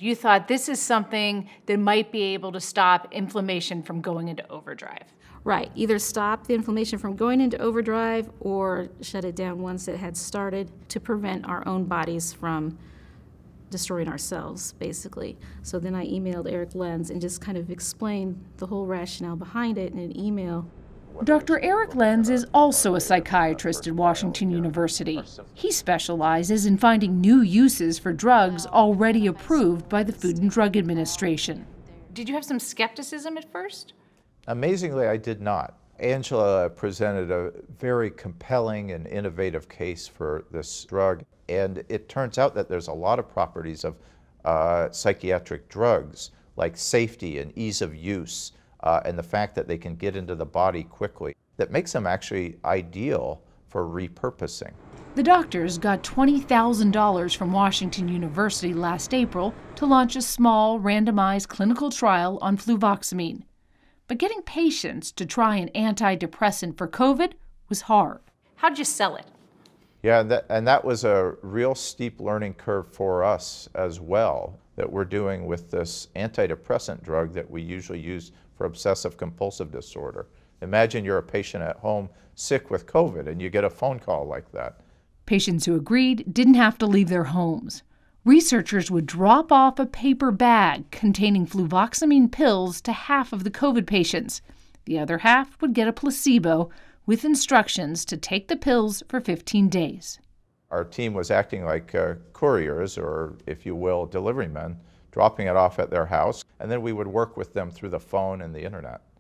You thought this is something that might be able to stop inflammation from going into overdrive. Right, either stop the inflammation from going into overdrive or shut it down once it had started to prevent our own bodies from destroying ourselves, basically. So then I emailed Eric Lenz and just kind of explained the whole rationale behind it in an email. Dr. Eric Lenz is also a psychiatrist at Washington University. He specializes in finding new uses for drugs already approved by the Food and Drug Administration. Did you have some skepticism at first? Amazingly, I did not. Angela presented a very compelling and innovative case for this drug, and it turns out that there's a lot of properties of psychiatric drugs, like safety and ease of use, and the fact that they can get into the body quickly, that makes them actually ideal for repurposing. The doctors got $20,000 from Washington University last April to launch a small, randomized clinical trial on fluvoxamine. But getting patients to try an antidepressant for COVID was hard. How'd you sell it? Yeah, and that was a real steep learning curve for us as well, that we're doing with this antidepressant drug that we usually use for obsessive compulsive disorder. Imagine you're a patient at home sick with COVID and you get a phone call like that. Patients who agreed didn't have to leave their homes. Researchers would drop off a paper bag containing fluvoxamine pills to half of the COVID patients. The other half would get a placebo with instructions to take the pills for 15 days. Our team was acting like couriers, or if you will, delivery men, dropping it off at their house, and then we would work with them through the phone and the internet.